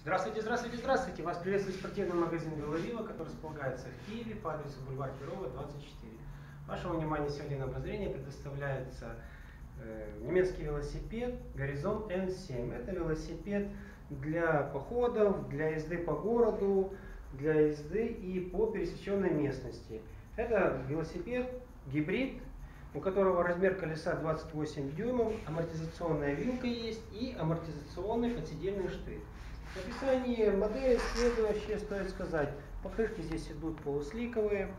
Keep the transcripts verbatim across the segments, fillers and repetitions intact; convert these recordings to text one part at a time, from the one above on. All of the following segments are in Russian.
Здравствуйте, здравствуйте, здравствуйте! Вас приветствует спортивный магазин Веловила, который располагается в Киеве по адресу бульвар Перова, двадцать четыре. Вашему вниманию сегодня на обозрение предоставляется э, немецкий велосипед Горизонт эн семь. Это велосипед для походов, для езды по городу, для езды и по пересеченной местности. Это велосипед гибрид, у которого размер колеса двадцать восемь дюймов, амортизационная вилка есть и амортизационный подседельный штырь. В описании модели следующее стоит сказать. Покрышки здесь идут полусликовые.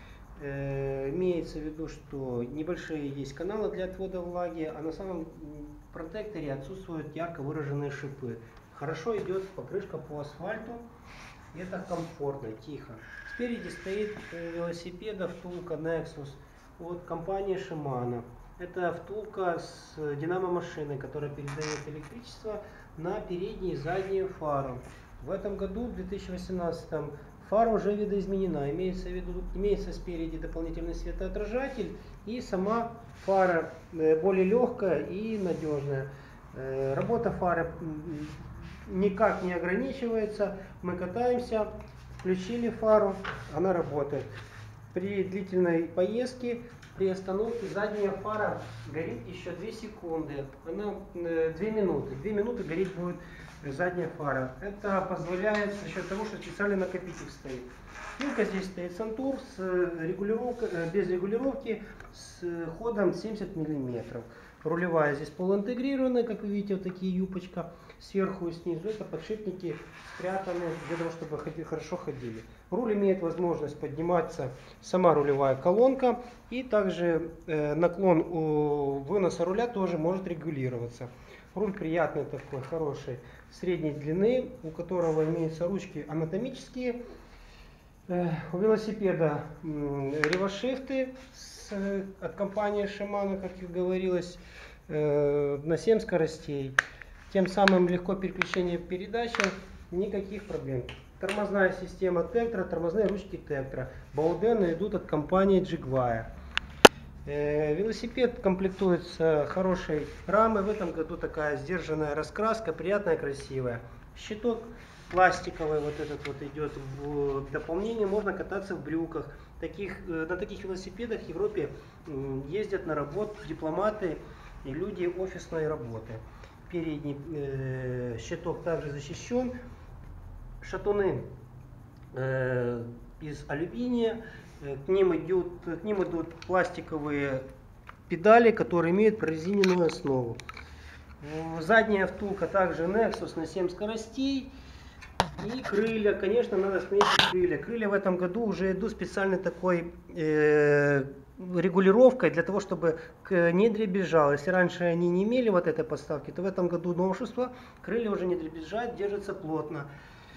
Э, имеется в виду, что небольшие есть каналы для отвода влаги, а на самом протекторе отсутствуют ярко выраженные шипы. Хорошо идет покрышка по асфальту. Это комфортно, тихо. Спереди стоит велосипеда втулка Nexus от компании Shimano. Это втулка с динамо-машиной, которая передает электричество на передние и задние фары. В этом году, в две тысячи восемнадцатом, фара уже видоизменена. Имеется в виду, имеется спереди дополнительный светоотражатель, и сама фара более легкая и надежная. Работа фары никак не ограничивается. Мы катаемся, включили фару, она работает. При длительной поездке, при остановке задняя фара горит еще две секунды. Она две минуты. две минуты гореть будет задняя фара. Это позволяет за счет того, что специальный накопитель стоит. Вилка здесь стоит Сантур с регулировкой, без регулировки с ходом семьдесят миллиметров. Рулевая здесь полуинтегрированная, как вы видите, вот такие юбочка. Сверху и снизу это подшипники спрятаны для того, чтобы ходи, хорошо ходили. Руль имеет возможность подниматься, сама рулевая колонка, и также э, наклон у выноса руля тоже может регулироваться. Руль приятный такой, хороший, средней длины, у которого имеются ручки анатомические. Э, у велосипеда э, ревошифты с, э, от компании Shimano, как и говорилось, э, на семь скоростей. Тем самым легко переключение передачи, никаких проблем. Тормозная система Tektro, тормозные ручки Tektro. Баудены идут от компании Jaguar. Э, велосипед комплектуется хорошей рамой. В этом году такая сдержанная раскраска, приятная, красивая. Щиток пластиковый, вот этот вот идет в дополнение. Можно кататься в брюках. Таких, на таких велосипедах в Европе ездят на работу дипломаты и люди офисной работы. Передний э, щиток также защищен. Шатуны э, из алюминия. К ним, идут, к ним идут пластиковые педали, которые имеют прорезиненную основу. Задняя втулка также Nexus на семь скоростей. И крылья, конечно, надо сменить крылья. Крылья в этом году уже идут специальной такой э, регулировкой для того, чтобы не дребезжало. Если раньше они не имели вот этой подставки, то в этом году новшество. Крылья уже не дребезжат, держатся плотно.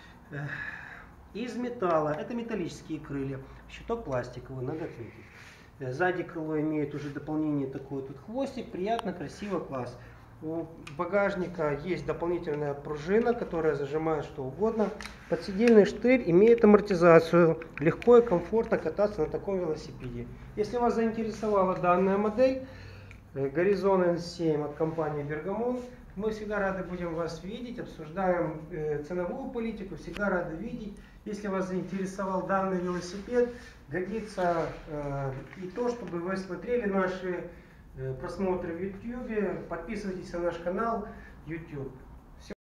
Из металла. Это металлические крылья. Щиток пластиковый, надо отметить. Сзади крыло имеет уже дополнение такой тут хвостик. Приятно, красиво, класс. У багажника есть дополнительная пружина, которая зажимает что угодно. Подседельный штырь имеет амортизацию. Легко и комфортно кататься на таком велосипеде. Если вас заинтересовала данная модель Горизонт эн семь от компании Bergamont, мы всегда рады будем вас видеть, обсуждаем э, ценовую политику, всегда рады видеть. Если вас заинтересовал данный велосипед, годится э, и то, чтобы вы смотрели наши просмотры в YouTube, подписывайтесь на наш канал YouTube.